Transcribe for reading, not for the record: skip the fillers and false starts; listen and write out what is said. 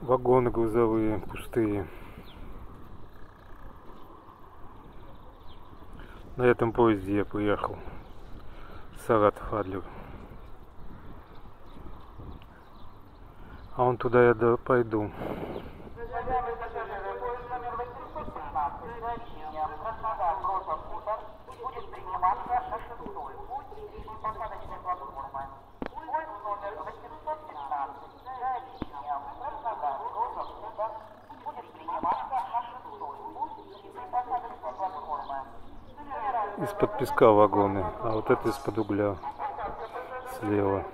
Вагоны грузовые пустые. На этом поезде я приехал. Саратов-Адлер. А он туда я пойду. Из-под песка вагоны, а вот это из-под угля слева.